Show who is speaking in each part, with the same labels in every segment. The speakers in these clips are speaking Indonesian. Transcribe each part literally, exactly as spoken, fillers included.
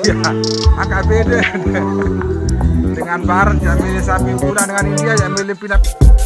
Speaker 1: Ya, agak beda dengan Barat yang milih sapi muda, dengan India yang milih pinap.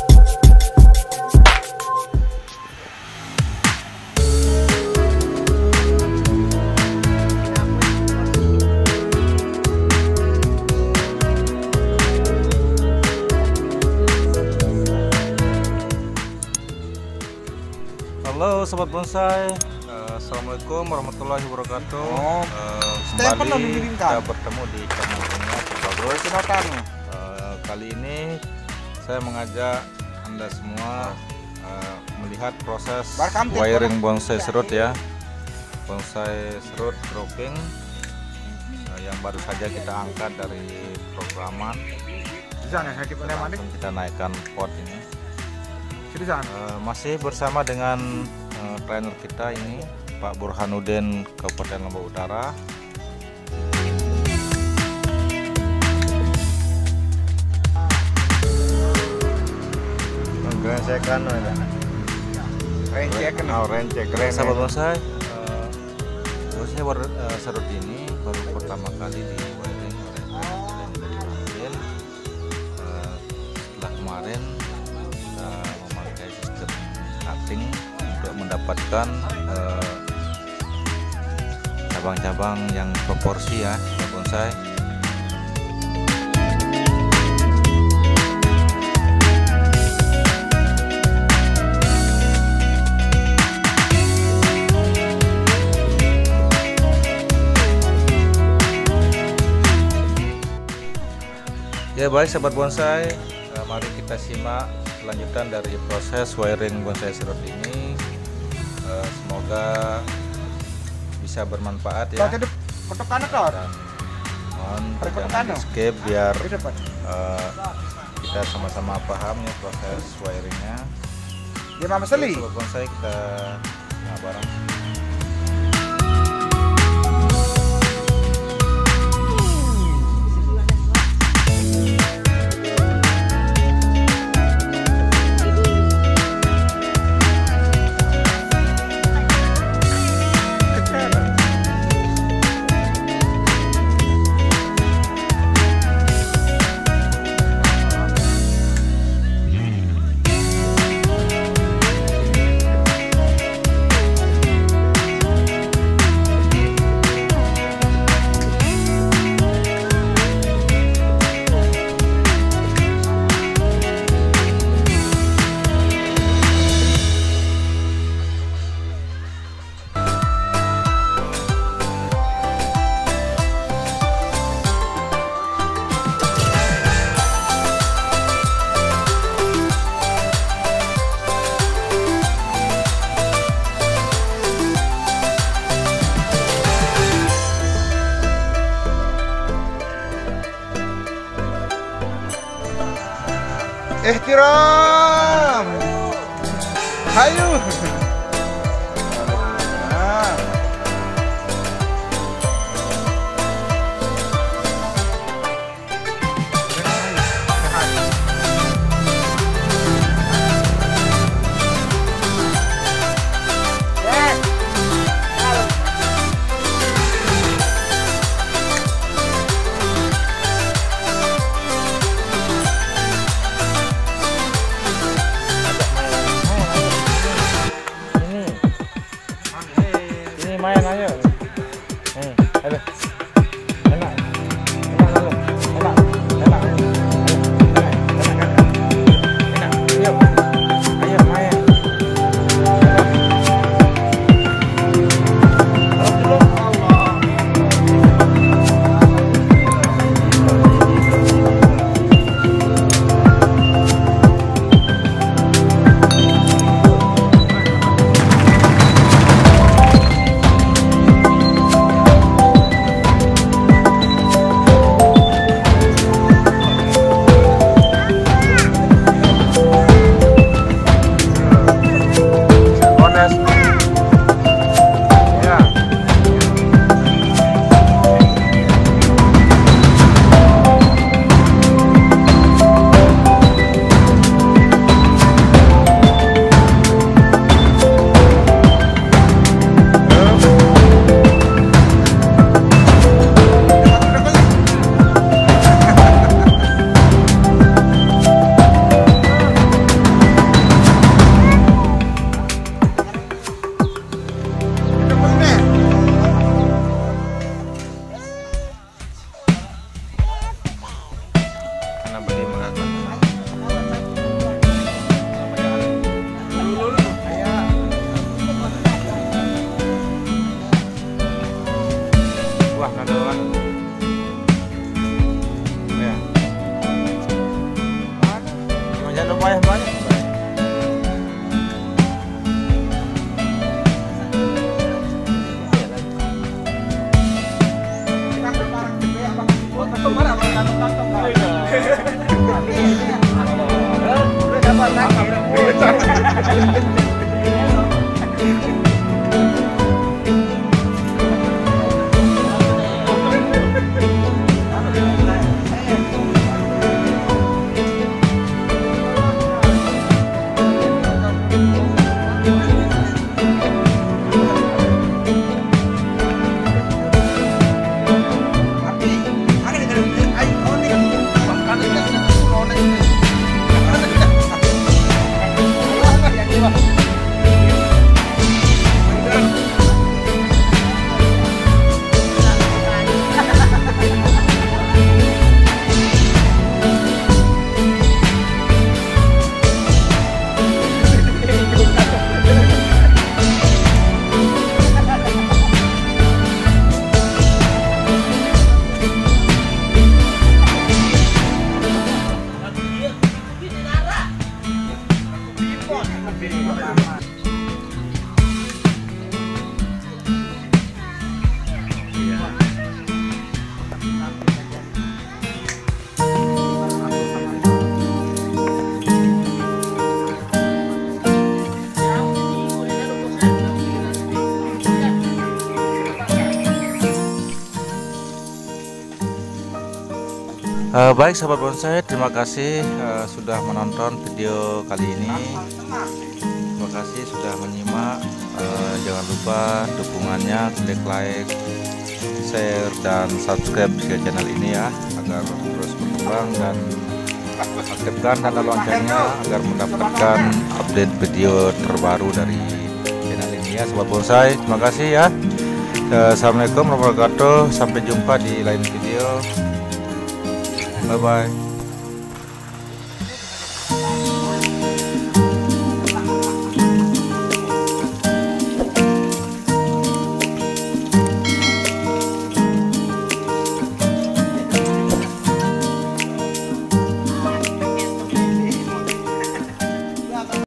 Speaker 2: Halo Sobat Bonsai, uh, Assalamualaikum warahmatullahi wabarakatuh.
Speaker 1: Oh,
Speaker 2: uh,
Speaker 1: kembali
Speaker 2: kita bertemu di channelnya Bagus. Uh, kali ini saya mengajak Anda semua uh, melihat proses wiring bonsai serut ya, bonsai serut dropping uh, yang baru saja kita angkat dari programan. Langsung kita naikkan pot ini. Uh, masih bersama dengan uh, trainer kita ini Pak Burhanuddin Kabupaten Lombok Utara.
Speaker 1: Rencekan, rencekan,
Speaker 2: oh rencek, sahabat bonsai. Uh, bonsai baru uh, serut ini baru pertama kali di wiring oleh Burhanuddin. Uh, setelah kemarin cutting untuk mendapatkan cabang-cabang uh, yang proporsi ya, bonsai. Ya baik sahabat bonsai, uh, mari kita simak lanjutan dari proses wiring bonsai serut ini. Uh, semoga bisa bermanfaat ya. Dan mohon jangan di skip biar uh, kita sama-sama paham ya proses wiringnya.
Speaker 1: Ya Mama Seli.
Speaker 2: Sobat bonsai kita nah, bareng.
Speaker 1: Ihtiram. Hayu. Nah.
Speaker 2: Main aja. Hmm, ayo. Enak. Enak lalu. Enak. Enak. Enak. Enak. Yuk. Ayo main. Uh, baik sahabat bonsai, terima kasih uh, sudah menonton video kali ini. Terima kasih sudah menyimak. Uh, jangan lupa dukungannya, klik like, share, dan subscribe ke channel ini ya, agar terus berkembang, dan aktifkan tanda loncengnya agar mendapatkan update video terbaru dari channel ini ya sahabat bonsai. Terima kasih ya. Uh, Assalamualaikum warahmatullahi wabarakatuh. Sampai jumpa di lain video. Bye bye.